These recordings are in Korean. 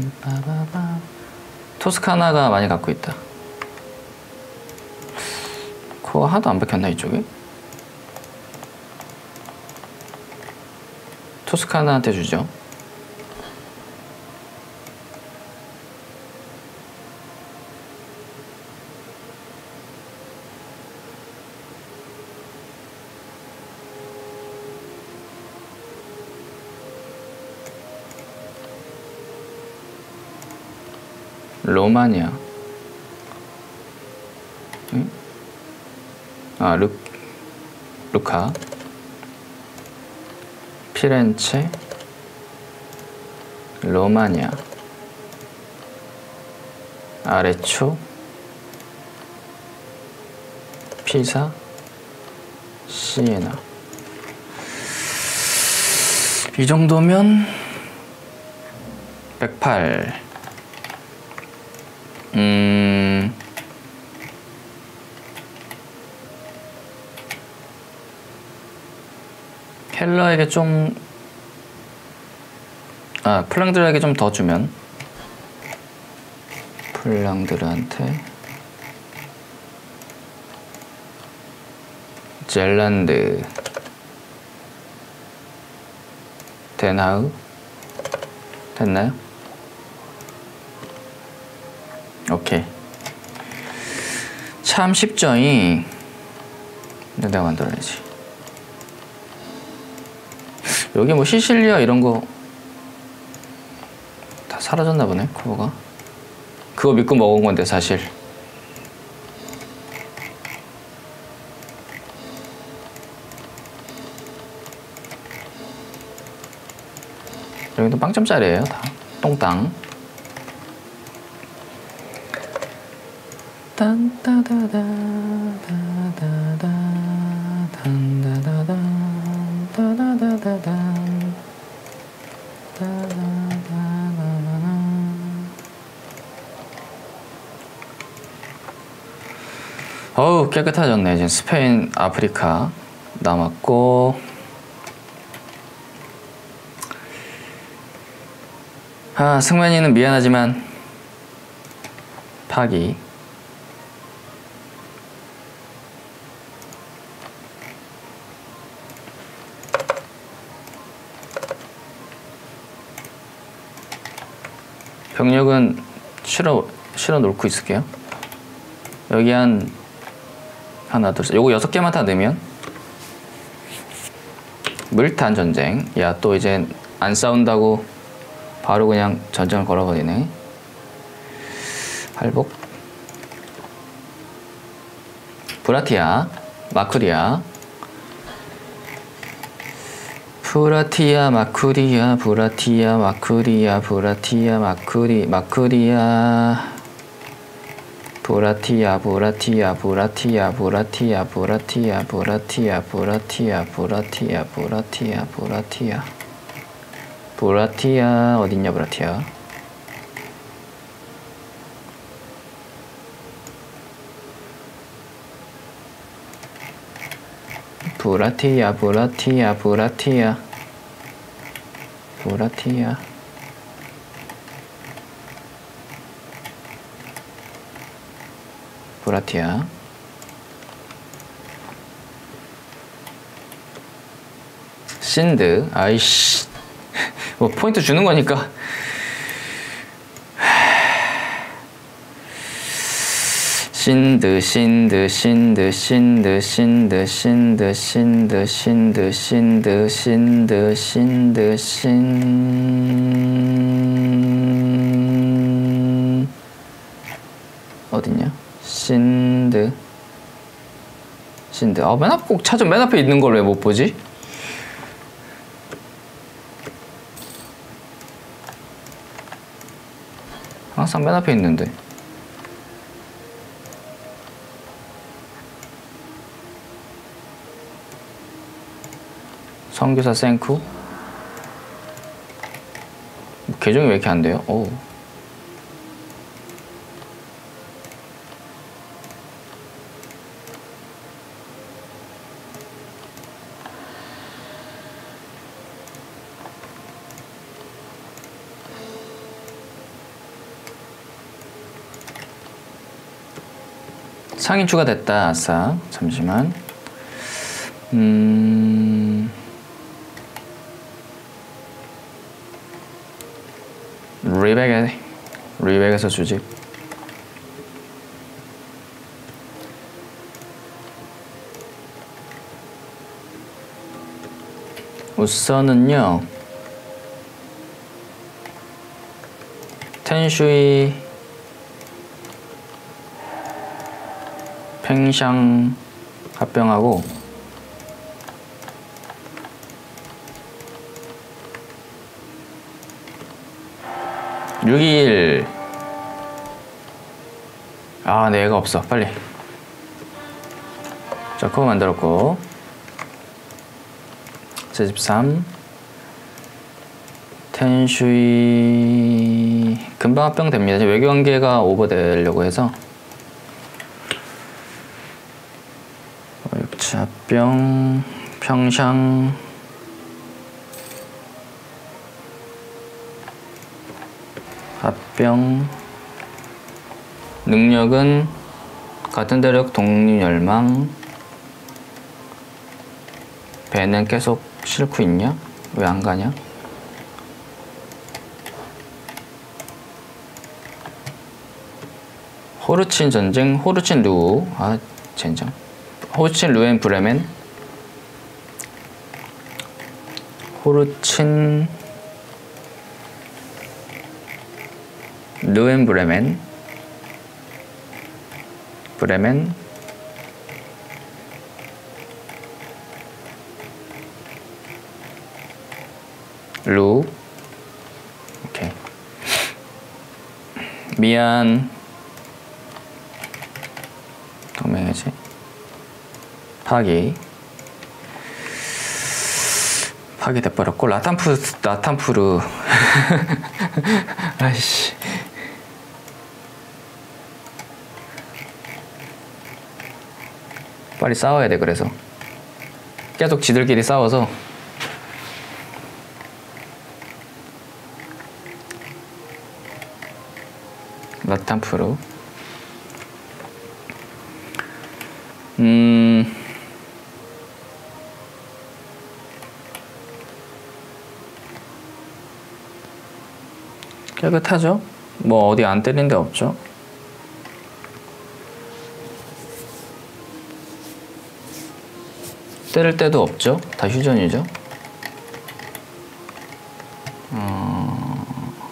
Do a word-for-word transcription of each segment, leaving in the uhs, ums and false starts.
토스카나가 많이 갖고 있다. 그거 하나도 안 박혔나 이쪽에? 토스카나한테 주죠. 로마니아. 응? 아, 루, 루카. 피렌체. 로마니아. 아레초. 피사. 시에나. 이 정도면 백팔. 음... 켈러에게 좀... 아, 플랑드르에게 좀 더 주면 플랑드르한테 젤란드 데나우 됐나요? 오케이. 참 쉽죠. 이 내가 만들어야지. 여기 뭐 시실리아 이런 거 다 사라졌나 보네. 그거가 그거 믿고 먹은 건데 사실. 여기도 빵점짜리예요 다. 똥땅. 어우 깨끗해졌네. 이제 스페인, 아프리카 남았고, 아 승만이는 미안하지만 파기. 병력은 실어 실어 놓고 있을게요. 여기 한 하나 둘 셋 요거 여섯 개만 다 넣으면 물탄 전쟁. 야 또 이제 안 싸운다고 바로 그냥 전쟁을 걸어버리네. 할복. 브라티아 마쿠리아 브라티아 마쿠리아 브라티아 마쿠리아 브라티아 마쿠리 마쿠리아 브라티아 브라티아 브라티아 브라티아 브라티아 브라티아 브라티아 브라티아 브라티아 브라티아 브라티아 어딨냐 브라티아. 브라티아 브라티아 브라티아 브라티아 브라티아 신드. 아이씨 뭐 포인트 주는 거니까. 신드 신드 신드 신드 신드 신드 신드 신드 신드 신드 신드 신 어딨냐? 신드 신드. 아 맨 앞 꼭 찾아. 맨 앞에 있는 걸 왜 못 보지? 항상 맨 앞에 있는데. 선교사 생쿠. 계정이 왜 이렇게 안 돼요? 오. 상인 추가됐다. 아싸. 잠시만. 음... 리백에 리백에서 주집. 우선은요, 텐슈이 팽샹 합병하고 육 일. 아, 네, 얘가 없어. 빨리. 자, 그거 만들었고 제집삼 텐슈이 금방 합병 됩니다. 외교관계가 오버되려고 해서 육차 합병 평샹 합병. 능력은 같은 대력 독립열망. 배는 계속 싣고 있냐? 왜 안 가냐? 호르친 전쟁, 호르친 루. 아, 젠장. 호르친 루엔 브레멘. 호르친 루엔 브레멘. 브레멘. 루. 오케이. 미안. 동맹해지. 파기. 파기 돼버렸고. 라탄푸, 라탄푸르. 아이씨. 빨리 싸워야 돼. 그래서 계속 지들끼리 싸워서 라탄푸르. 음 깨끗하죠? 뭐 어디 안 때린 데 없죠? 때릴 때도 없죠? 다 휴전이죠? 어...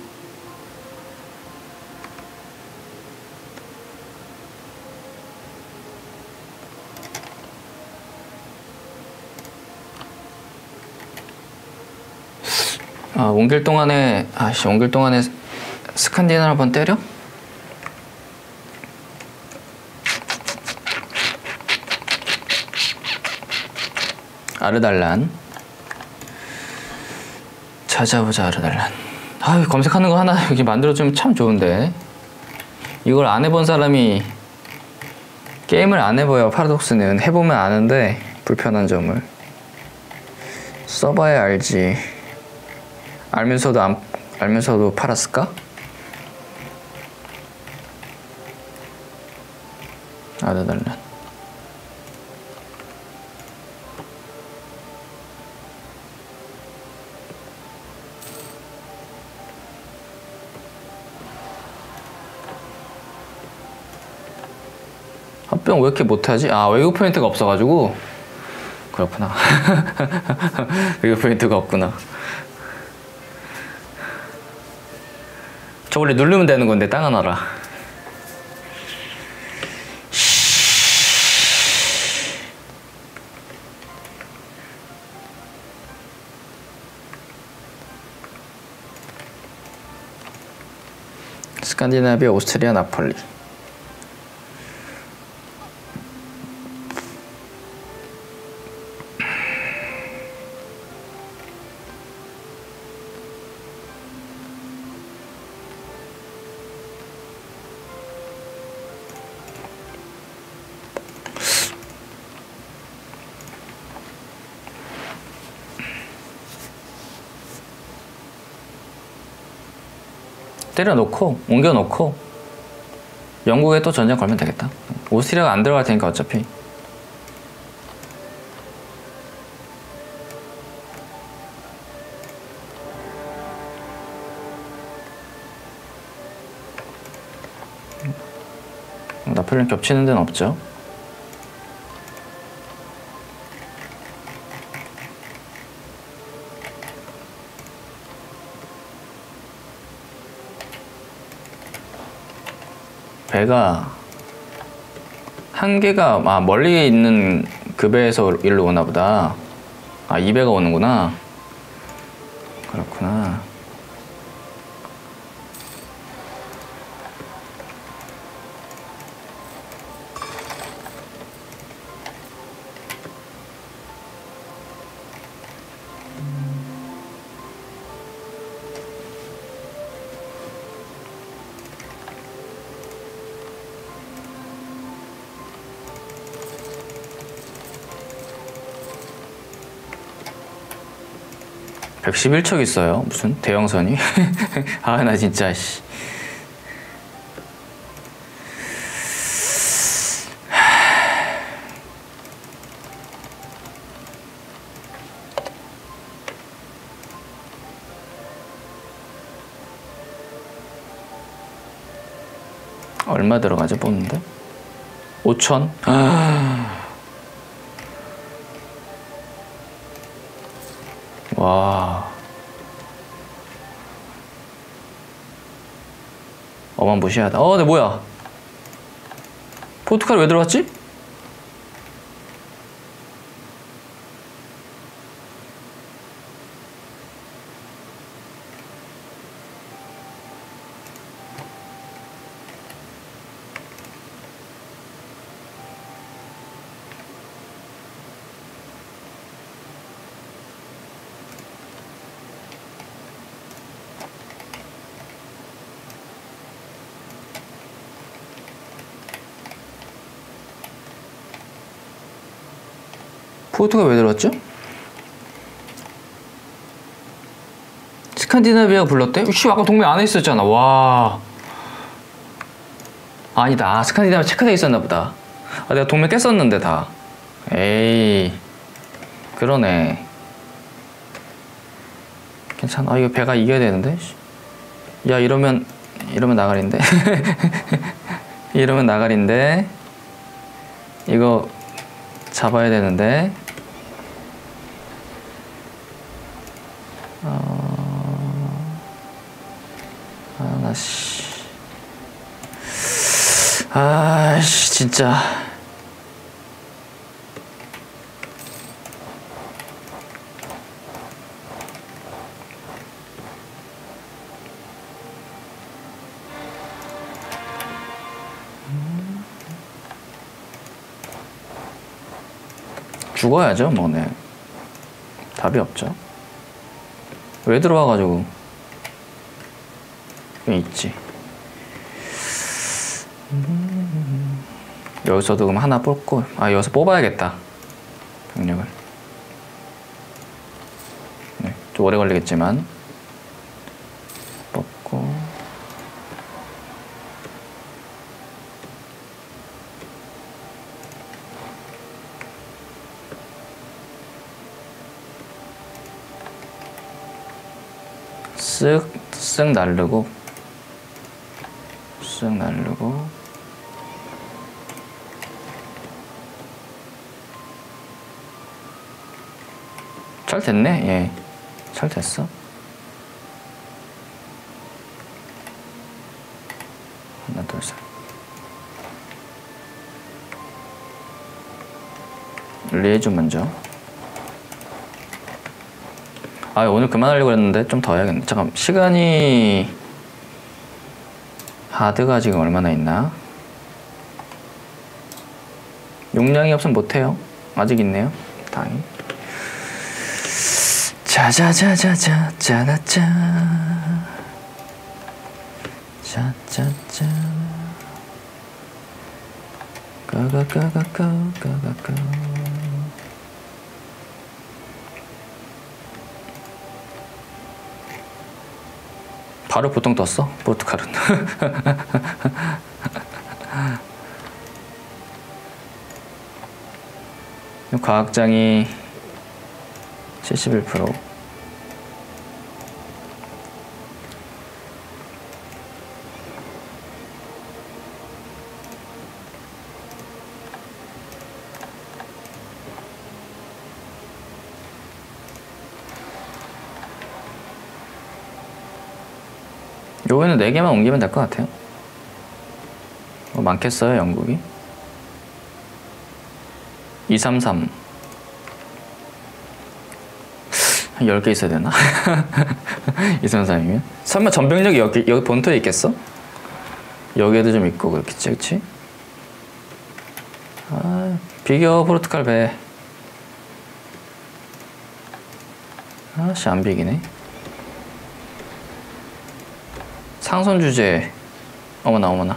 아, 옮길 동안에 아씨 옮길 동안에 스칸디나를 한번 때려? 아르달란. 찾아보자. 아르달란. 아유, 검색하는 거 하나 여기 만들어주면 참 좋은데 이걸 안 해본 사람이 게임을 안 해봐요. 파라독스는 해보면 아는데 불편한 점을 써봐야 알지. 알면서도 안 알면서도 팔았을까? 아르달란. 합병 왜 이렇게 못하지? 아, 외국 포인트가 없어가지고. 그렇구나. 외국 포인트가 없구나. 저 원래 누르면 되는 건데 땅 하나라. 스칸디나비아, 오스트리아, 나폴리. 때려놓고 옮겨놓고 영국에 또 전쟁 걸면 되겠다. 오스트리아가 안 들어갈 테니까 어차피. 나폴레옹 겹치는 데는 없죠. 배가 한 개가 아, 멀리 있는 그 배에서 일로 오나 보다. 아, 이 배가 오는구나. 그렇구나. 백십일 척 있어요. 무슨 대형선이? 아, 나 진짜 씨. 얼마 들어가죠, 뽑는데? 오천? 아. 와. 어마무시하다. 어, 근데 뭐야? 포르투갈 왜 들어갔지? 포르투갈 왜 들어왔죠? 스칸디나비아 불렀대? 씨, 아까 동맹 안에 있었잖아. 와. 아니다. 아, 스칸디나비아 체크돼 있었나 보다. 아, 내가 동맹 깼었는데 다. 에이. 그러네. 괜찮아. 아, 이거 배가 이겨야 되는데. 야, 이러면 이러면 나가린데. 이러면 나가린데. 이거 잡아야 되는데. 어... 아, 나 씨. 아, 씨, 진짜. 죽어야죠, 뭐, 네. 답이 없죠. 왜 들어와가지고. 그냥 있지. 음... 여기서도 그럼 하나 뽑고, 아, 여기서 뽑아야겠다. 병력을. 네, 좀 오래 걸리겠지만. 뽑고. 쓱, 쓱 날르고, 쓱 날르고, 잘 됐네, 예. 잘 됐어. 하나, 둘, 셋. 리에주 먼저. 아, 오늘 그만하려고 했는데 좀 더 해야겠네. 잠깐, 시간이 하드가 지금 얼마나 있나? 용량이 없으면 못해요. 아직 있네요. 다행히. 자자자자자 짜라짜 짜짜짜 가가가가가가가. 바로 보통 떴어, 포르투갈은. 과학장이 칠십일 퍼센트. 요거는 네 개만 옮기면 될 것 같아요. 뭐 많겠어요, 영국이? 이삼삼. 한 열 개 있어야 되나? 이삼삼이면? 설마 전병력이 여기, 여기 본토에 있겠어? 여기에도 좀 있고 그렇겠지, 그치? 아, 비겨, 포르투갈 배. 아씨, 안 비기네. 상선 주제. 어머나, 어머나.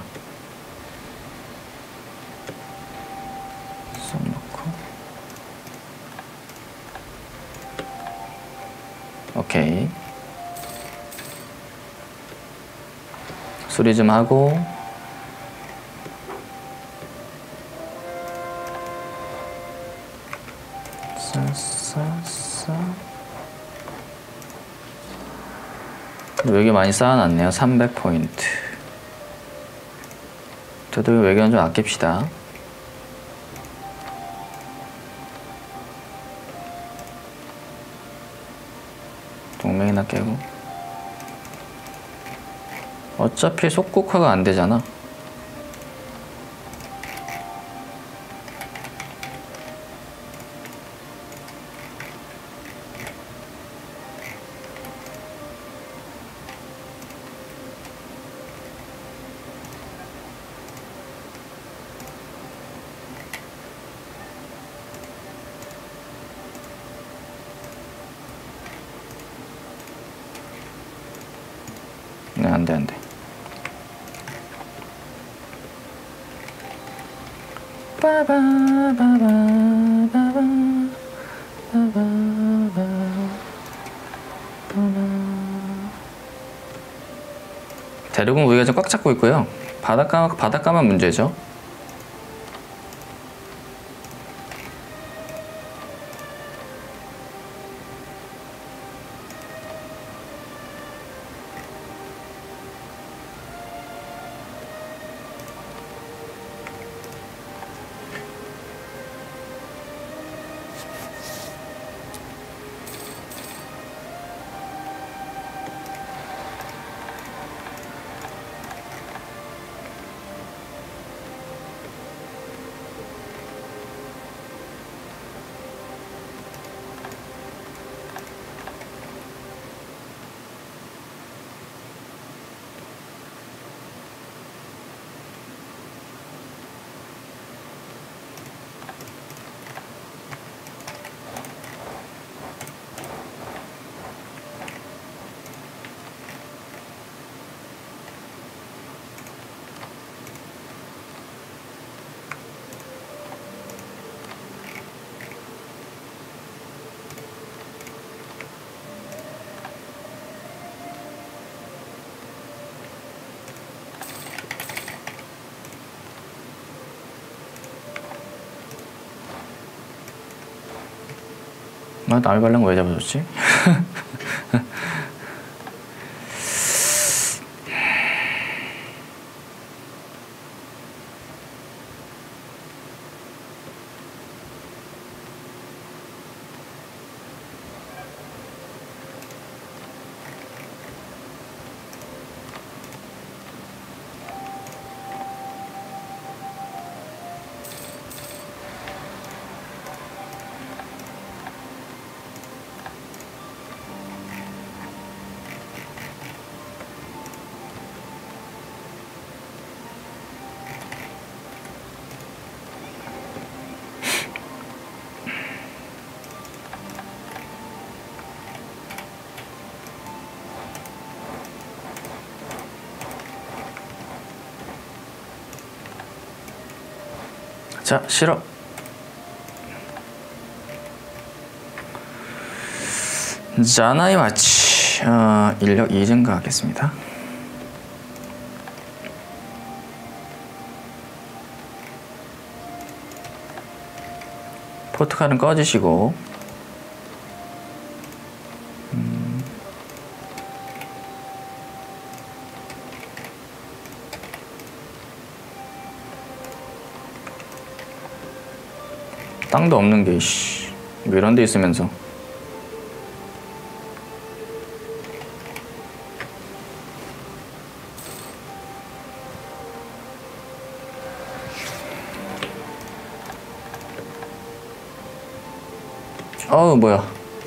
쏙 넣고. 오케이. 수리 좀 하고. 싸싸싸. 외교 많이 쌓아놨네요. 삼백 포인트. 저도 외교는 좀 아낍시다. 동맹이나 깨고. 어차피 속국화가 안 되잖아. 네, 안 돼, 안 돼. 빠바, 바바, 바바, 바바, 바바. 대륙은 우리가 좀 꽉 잡고 있고요. 바닷가, 바닷가만 문제죠. 나 나일발랑 왜 잡아줬지? 자, 실어. 자나이 마치 어, 인력 이 증가하겠습니다. 포트칼은 꺼지시고. 음. 땅도 없는 게 씨. 뭐 이런 데 있으면서. 어우 뭐야,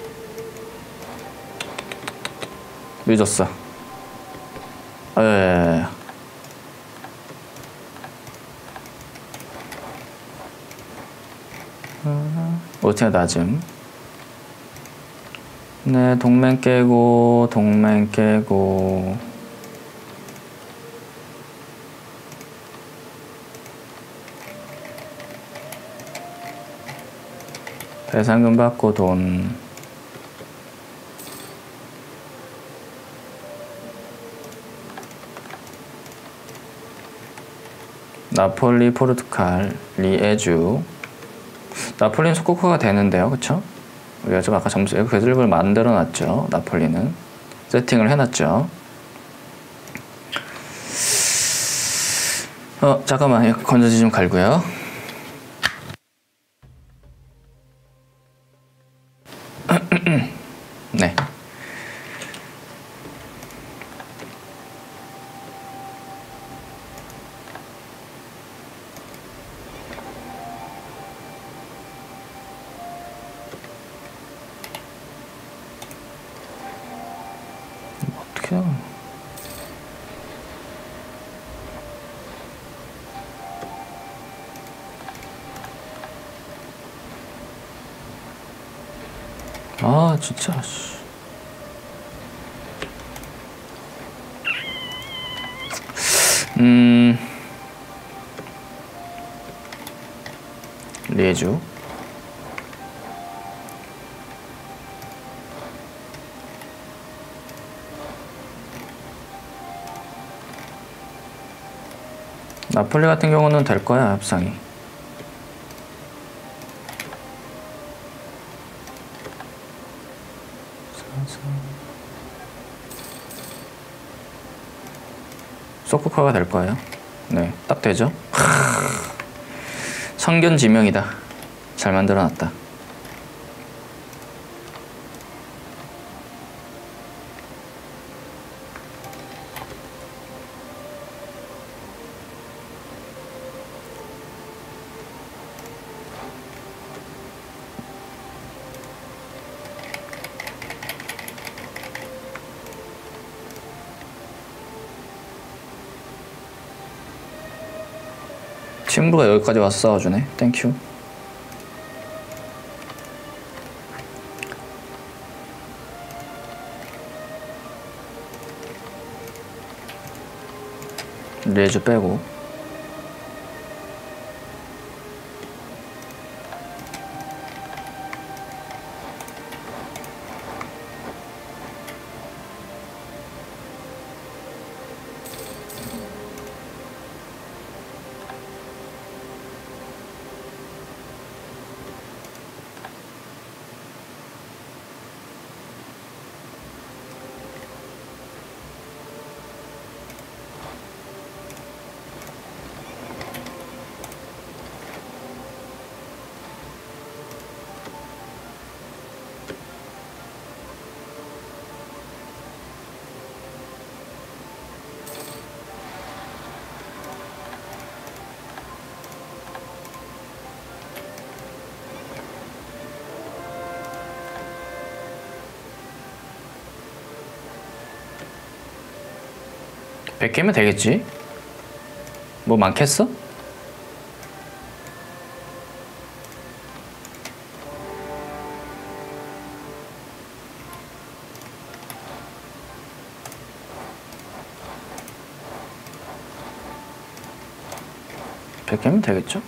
늦었어. 에 오티가 낮음. 네, 동맹 깨고 동맹 깨고. 배상금 받고 돈. 나폴리, 포르투갈, 리에주. 나폴리는 속국화가 되는데요, 그쵸? 우리가 좀 아까 점수 궤도를 만들어 놨죠. 나폴리는 세팅을 해놨죠. 어 잠깐만, 건전지 좀 갈고요. 네. 어떻게 하면... 아 진짜. 음 리에주. 나폴리 같은 경우는 될 거야, 협상이. 소프카가 될 거예요. 네, 딱 되죠. 성견지명이다. 잘 만들어놨다. 친구가 여기까지 와서 싸워주네. 땡큐. 레즈 빼고. 백 개면 되겠지? 뭐 많겠어? 백 개면 되겠죠?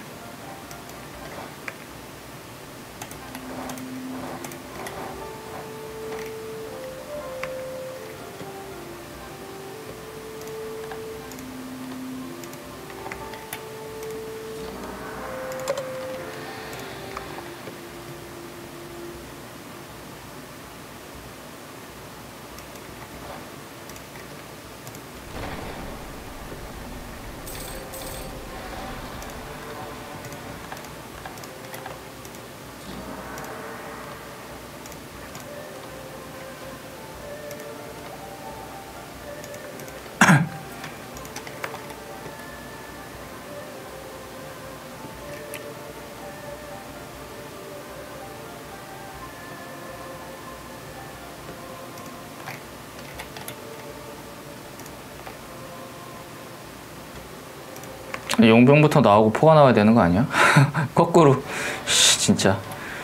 용병부터 나오고 포가 나와야 되는 거 아니야? 거꾸로. 씨, 진짜.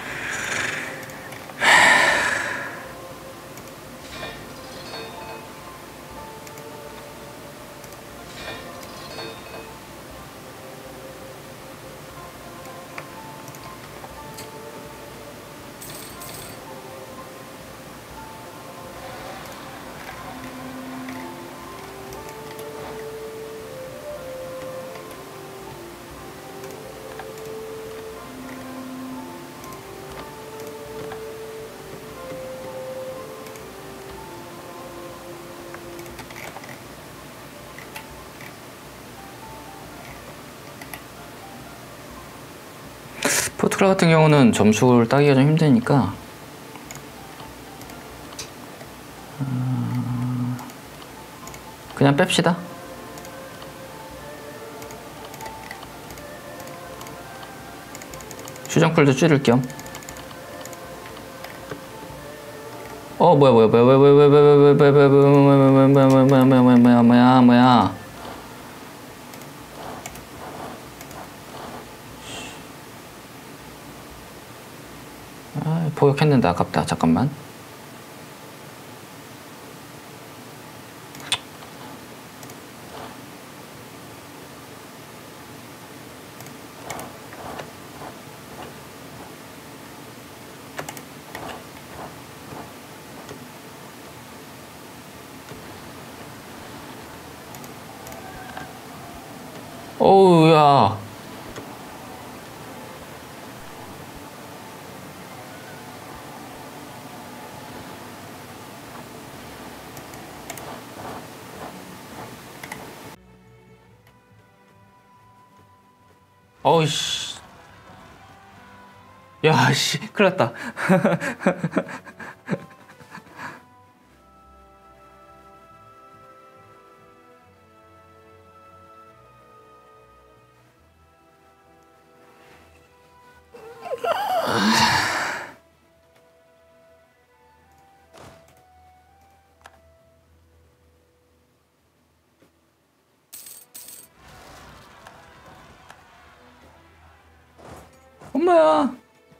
포르투갈 같은 경우는 점수를 따기가 좀 힘드니까 그냥 뺍시다. 수정풀도 줄일 겸. 어 뭐야 뭐야 뭐야 뭐야 뭐야 뭐야 뭐야 뭐야 뭐야 뭐야 뭐야 뭐야 뭐야 뭐야. 아, 포격했는데 아깝다. 잠깐만. 어우 야. 어이씨. 야, 씨, 큰일 났다. 엄마야.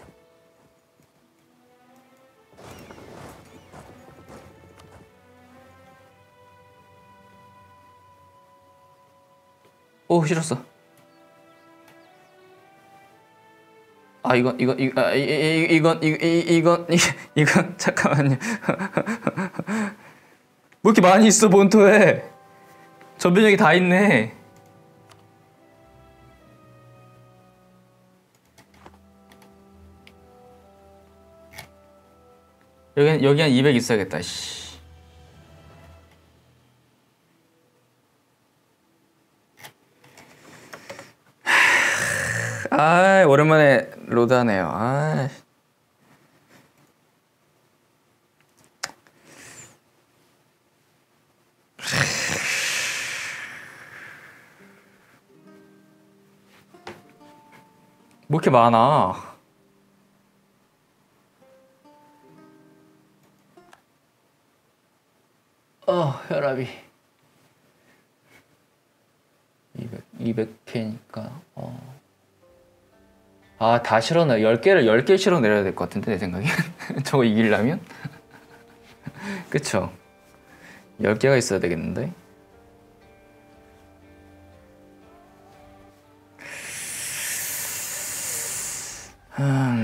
오, 싫었어. 아, 이건 이건 이 아, 이, 이, 이건 이, 이, 이건 이, 이건 잠깐만요. 뭐 이렇게 많이 있어 본토에. 전변력이 다 있네. 여기 여기 한 이백 있어야겠다. 씨. 아, 오랜만에 로드하네요. 아. 뭐 이렇게 많아? 어, 혈압이 이백, 이백 케이니까 어. 아, 다 실어내. 열 개를 열 개 실어 내려야 될 것 같은데, 내 생각엔. 저거 이기려면? 그쵸? 열 개가 있어야 되겠는데? 음...